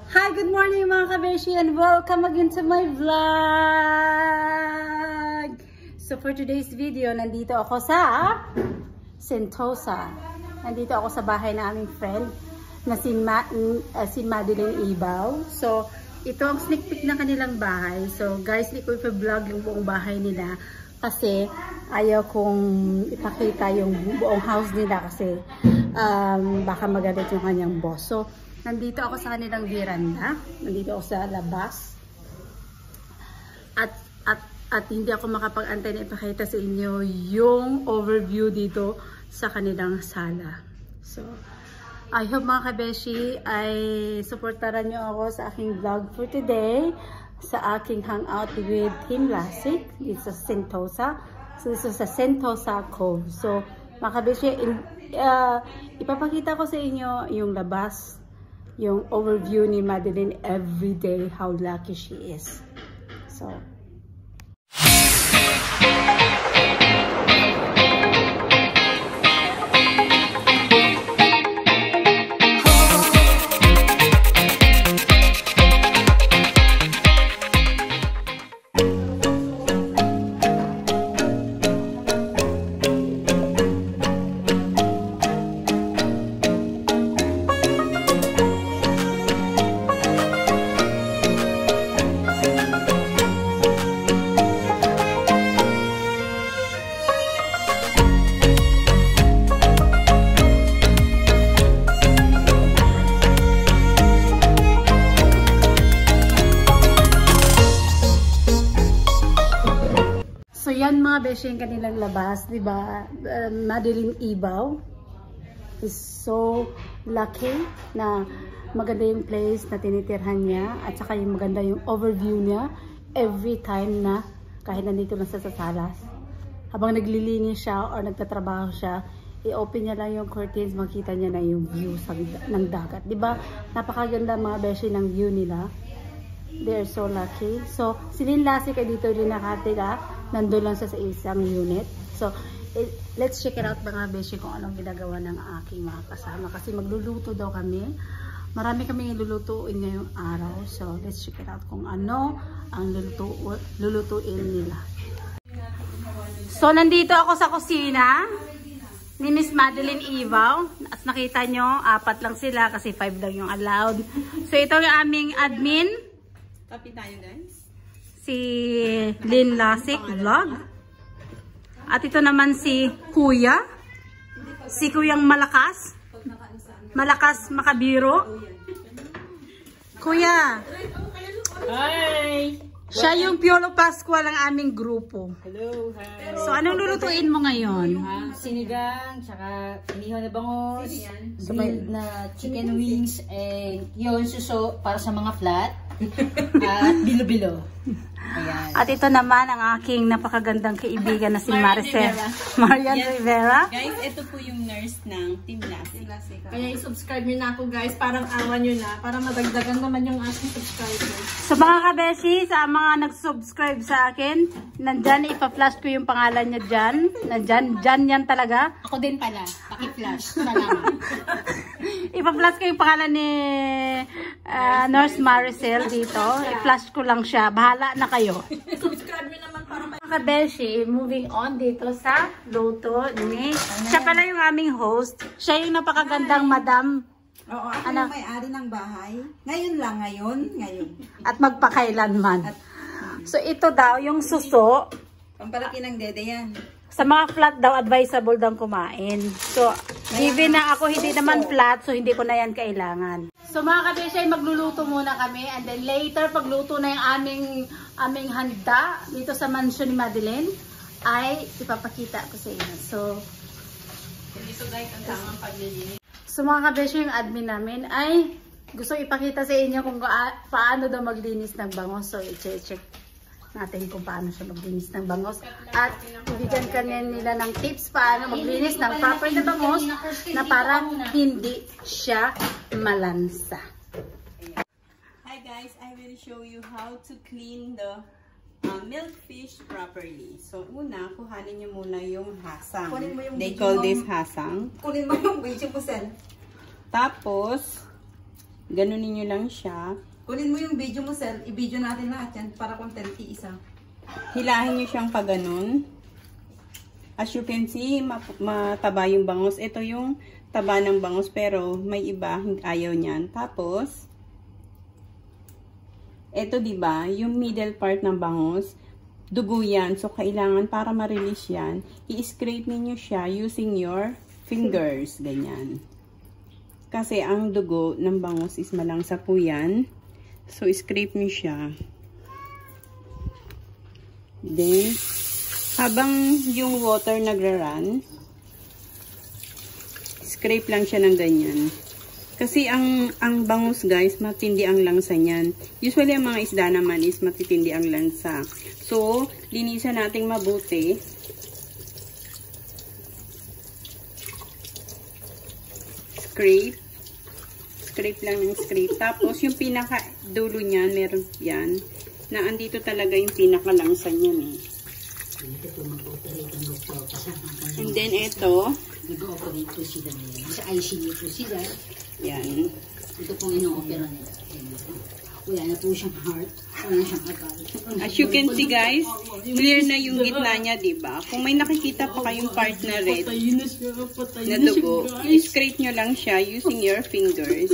Hi, good morning mga kabeshi and welcome again to my vlog! So for today's video, nandito ako sa Sentosa. Nandito ako sa bahay na aming friend na si Madelyn Ibao. So ito ang sneak peek ng kanilang bahay. So guys, hindi ko i-vlog yung buong bahay nila kasi ayaw kong ipakita yung buong house nila kasi baka magalit yung kanyang boss. So nandito ako sa kanilang veranda. Nandito ako sa labas. At hindi ako makapag-antay na ipakita sa inyo yung overview dito sa kanilang sala. So, I hope mga kabeshi ay supportaran nyo ako sa aking vlog for today. Sa aking hangout with Team Lasik. Dito sa Sentosa. So, dito sa Sentosa Cove. So, mga kabeshi, ipapakita ko sa inyo yung labas. Yung overview ni Madelyn everyday, how lucky she is. So, yan mga beshi yung kanilang labas, di ba? Madelyn Ibao is so lucky na maganda yung place na tinitirhan niya at saka yung maganda yung overview niya every time na kahit nandito lang sa salas. Habang naglilinis siya or nagtatrabaho siya, i-open niya lang yung curtains, makita niya na yung view ng dagat. Di ba? Napakaganda mga beshi ng view nila. They're so lucky. So, si Lasik ay dito rin nakatira. Nandun lang sa isang unit. So, let's check it out mga beshi kung anong ginagawa ng aking mga kasama. Kasi magluluto daw kami. Marami kami lulutuin ngayong araw. So, let's check it out kung ano ang lulutuin nila. So, nandito ako sa kusina ni Miss Madelyn Ibao. As nakita nyo, 4 lang sila kasi 5 lang yung allowed. So, ito yung aming admin. Copy tayo guys. Si Lynn Lasik Vlog. At ito naman si Kuya. Si Kuyang Malakas. Malakas makabiro. Kuya. Hi! Siya yung Piolo Pascual ng aming grupo. Hello, hi! So, anong lulutuin mo ngayon? Sinigang, tsaka inihaw na bangos, grilled na chicken wings, and yun, suso para sa mga flat. At bilo-bilo. Ayan. At ito naman ang aking napakagandang kaibigan na si Maricel. Marian Rivera. Guys, ito po yung nurse ng Team Lasik. Kaya i-subscribe nyo na ako guys. Parang awan nyo na. Para madagdagan naman yung aking subscribers. So mga kabeshi, sa mga nag-subscribe sa akin, nandyan, ipa-flash ko yung pangalan niya dyan. Nandyan, dyan yan talaga. Ako din pala. Paki-flash. Salamat. Ipa-flash ko yung pangalan ni Nurse Maricel dito. I-flash ko lang siya. Bahala na kayo. Subscribe nyo naman para Mga kabeshi, moving on dito sa luto ni... Siya pala yung aming host. Siya yung napakagandang madam. Oo, ako yung may-ari ng bahay. Ngayon lang, ngayon. At magpakailanman. So ito daw, yung suso. Pampalaki ng dede yan. Sa mga flat daw, advisable daw kumain. So, given na ako hindi naman flat, so hindi ko na yan kailangan. So mga kabesya, magluluto muna kami. And then later, pagluto na yung aming handa dito sa mansion ni Madelyn, ay ipapakita ko sa inyo. So, Dito guys, ang tamang paglilinis. So mga kabesyo, yung admin namin ay gusto ipakita sa inyo kung paano daw maglinis ng bangos. So i-check natin kung paano siya maglinis ng bangos. At ibigyan ka nila ng tips paano maglinis ng proper na bangos na para hindi siya malansa. Hi guys, I will show you how to clean the milkfish properly. So, una, kuhanin nyo muna yung hasang. They call this hasang. Kunin mo yung video mo, Sen. Tapos, Ganunin nyo lang siya. Kunin mo yung video mo, Sel. I-video natin lahat yan para content isa. Hilahin nyo siyang pag ganun. As you can see, mataba yung bangus. Ito yung taba ng bangus, pero may iba ayaw niyan. Tapos, ito diba, yung middle part ng bangus, dugo yan. So, kailangan para ma-release yan, i-scrape ninyo siya using your fingers. Ganyan. Kasi ang dugo ng bangus is malangsa po yan. So, scrape nyo siya. Then, habang yung water nagra-run, scrape lang siya ng ganyan. Kasi ang bangus guys, matindi ang langsa niyan. Usually, ang mga isda naman is matitindi ang lansa. So, linisan natin mabuti. Scrape. Scrape lang ng scrape. Tapos, yung pinaka-dulo niyan, meron yan, na andito talaga yung pinaka-langsa niyan eh. And then, ito. Nag-ooperate po sila nila. Sa ICU po sila. Yan. Ito pong ino-opera nila. Wala na po siyang heart. Wala na siyang akal. As you can see guys, clear na yung gitna niya, diba? Kung may nakikita pa kayong part na red na dugo, i-scrape nyo lang siya using your fingers.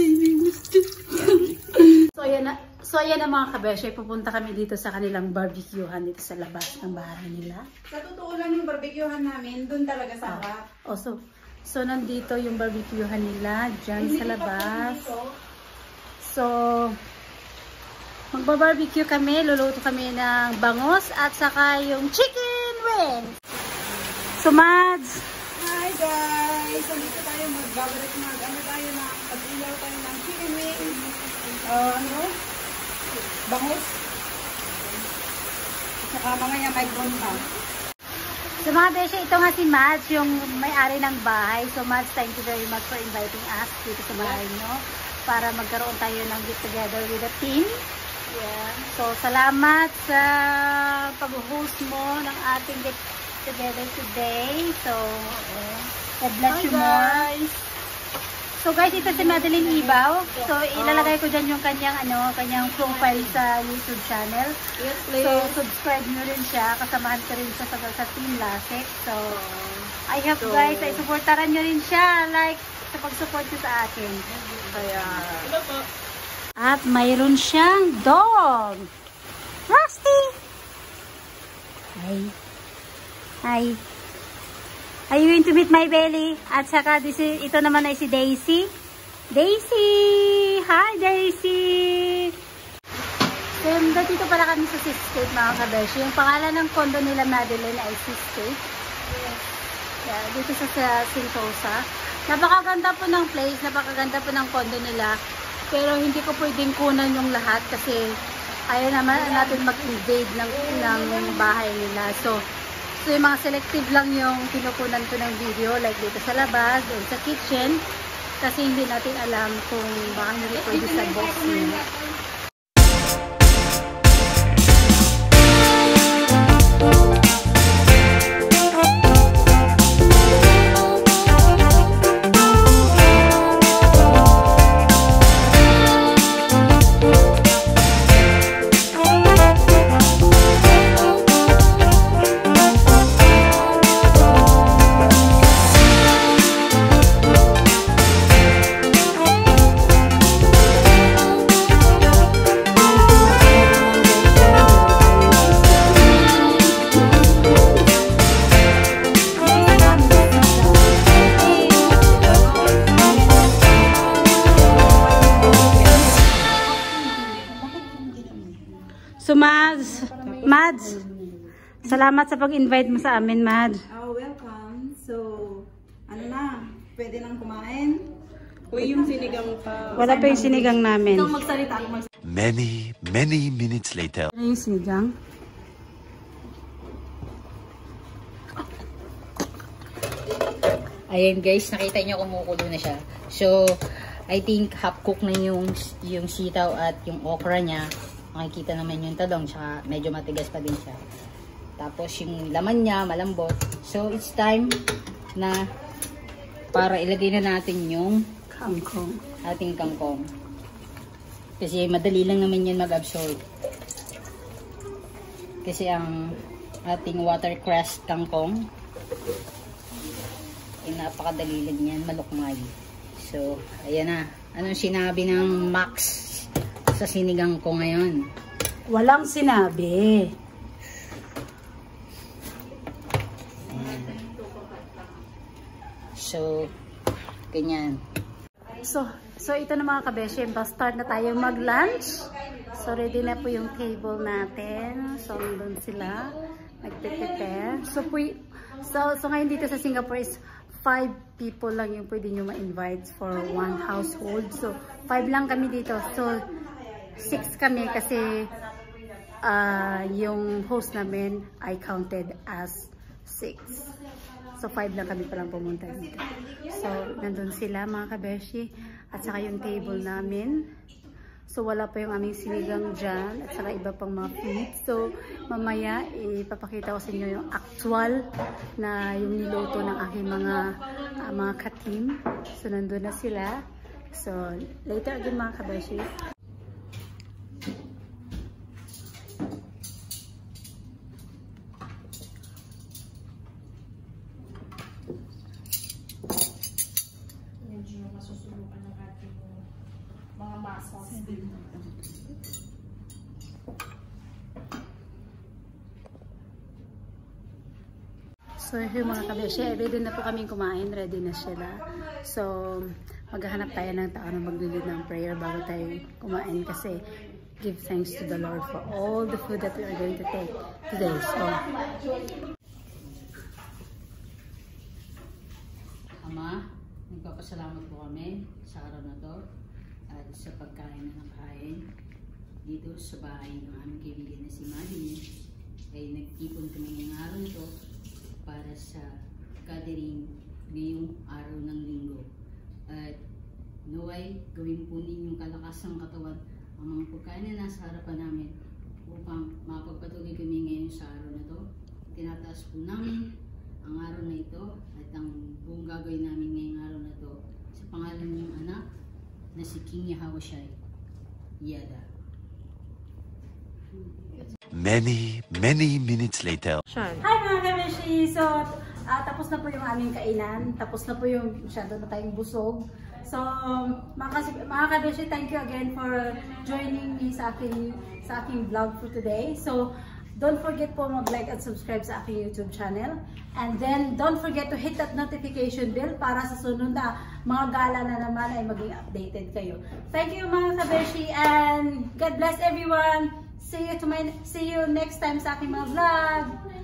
Yan. So ayan na mga kabeshe, pupunta kami dito sa kanilang barbecuehan dito sa labas ng bahay nila. Sa totoo lang yung barbecuehan namin, dun talaga sa harap. Oh, so nandito yung barbecuehan nila, dyan sa labas. So, magba-barbecue kami, luluto kami ng bangus at saka yung chicken wings. So, Mads! Hi guys! So dito tayo magbabalik mag-ilaw tayo ng chicken wings. Bangus. Saka mamaya may bronta. So mga beshe, ito nga si Mads, yung may-ari ng bahay. So Mads, thank you very much for inviting us dito sa bahay nyo para magkaroon tayo ng get together with the team. Yeah. So salamat sa pag-host mo ng ating get together today. So, God bless you more. So guys, ito si Madelyn Ibao. So ilalagay ko dyan yung kanyang profile sa YouTube channel. Yes, please. So subscribe nyo rin siya. Kasamahan ko rin siya sa Team Lasik. So I hope guys ay supportaran nyo rin siya. Like sa pag-support nyo sa akin. Kaya, At mayroon siyang dog. Rusty! Hi. Hi. Are you going to meet my belly? At saka ito naman ay si Daisy. Daisy! Hi Daisy! So, dito pala kami sa SCAPE mga kabeshi. Yung pangalan ng condo nila Madelyn ay SCAPE. Yeah, dito sa Sentosa. Napakaganda po ng place, napakaganda po ng condo nila. Pero hindi ko pwedeng kunan yung lahat kasi ayaw naman natin mag-invade ng bahay nila. So yung mga selective lang yung pinukunan ko ng video, like dito sa labas, doon sa kitchen, kasi hindi natin alam kung baka hindi pwede sa box nila. So Mads, salamat sa pag-invite mo sa amin, Mads. Oh, welcome. So, ano na? Pwede nang kumain? Uy, yung sinigang pa. Wala pa yung sinigang namin. ikaw magsalita. Many minutes later. Ano yung sinigang? Ayan guys, nakita nyo kumukulo na siya. So, I think half cook na yung sitaw at yung okra niya. Makikita naman yung talong, tsaka medyo matigas pa din siya. Tapos yung laman niya, malambot. So, it's time na para ilagay na natin yung Kangkong. ating kangkong. Kasi madali lang naman yan mag-absorb. Kasi ang ating watercress kangkong ay napakadali lang yan malukmay. So, ayan na. Anong sinabi ng Max sa sinigang ko ngayon? Walang sinabi. So, ganyan. So ito na mga kabeshi, start na tayo mag-lunch. So ready na po yung table natin. So nandun sila, nagpe-prepare. So ngayon dito sa Singapore is 5 people lang yung pwede nyo ma-invite for one household. So 5 lang kami dito. So 6 kami kasi yung host namin I counted as 6. So 5 lang kami palang pumunta dito. So nandun sila mga kabeshi. At saka yung table namin. So wala pa yung aming sinigang dyan. At saka iba pang mga food. So mamaya ipapakita ko sa inyo yung actual na yung niluto ng aking mga ka-team. So nandun na sila. So later again mga kabeshi. So yung mga kabeshi, ready na po kaming kumain, ready na sila. So maghahanap tayo ng tao na maglilid ng prayer bago tayo kumain kasi give thanks to the Lord for all the food that we are going to take today. So Ama, nagpapasalamat po kami sa araw na to at sa pagkain na nakain dito sa bahay ng aming kaibigan na si Madelyn. Ay nag-ipon kami ngayong araw nito para sa gathering ngayong araw ng linggo. At naway, gawin po ninyong kalakas ng katawan ang mga pagkain na nasa harapan namin upang mapagpatuloy kami ngayon sa araw na to. Tinataas po namin ang araw na ito at ang buong gagawin namin ngayong araw na to sa pangalan ng anak na si King Yahawashai Yada. Many minutes later. hi mga kabeshi! So tapos na po yung aming kainan. Tapos na po yung masyado na tayong busog. So mga kabeshi, thank you again for joining me sa aking vlog for today. So don't forget po mag-like at subscribe sa aking YouTube channel. And then don't forget to hit that notification bell para sa sunod na mga gala na naman ay maging updated kayo. Thank you mga kabeshi and God bless everyone! See you next time sa aking mga vlog!